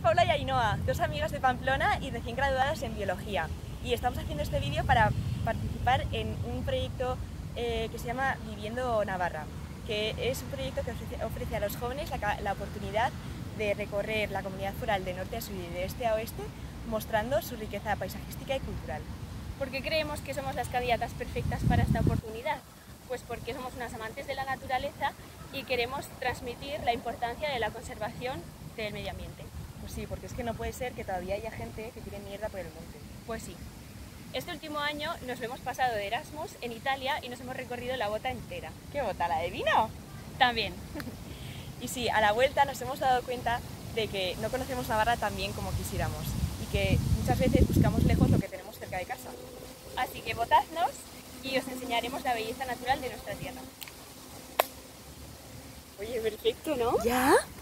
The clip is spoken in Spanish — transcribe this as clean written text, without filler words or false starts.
Paula y Ainhoa, dos amigas de Pamplona y recién graduadas en biología. Y estamos haciendo este vídeo para participar en un proyecto que se llama Viviendo Navarra, que es un proyecto que ofrece a los jóvenes la oportunidad de recorrer la comunidad foral de norte a sur y de este a oeste, mostrando su riqueza paisajística y cultural. ¿Por qué creemos que somos las candidatas perfectas para esta oportunidad? Pues porque somos unas amantes de la naturaleza y queremos transmitir la importancia de la conservación del medio ambiente. Pues sí, porque es que no puede ser que todavía haya gente que tire mierda por el monte. Pues sí. Este último año nos lo hemos pasado de Erasmus en Italia y nos hemos recorrido la bota entera. ¿Qué bota? ¿La de vino? También. Y sí, a la vuelta nos hemos dado cuenta de que no conocemos Navarra tan bien como quisiéramos y que muchas veces buscamos lejos lo que tenemos cerca de casa. Así que votadnos y os enseñaremos la belleza natural de nuestra tierra. Oye, perfecto, ¿no? ¿Ya?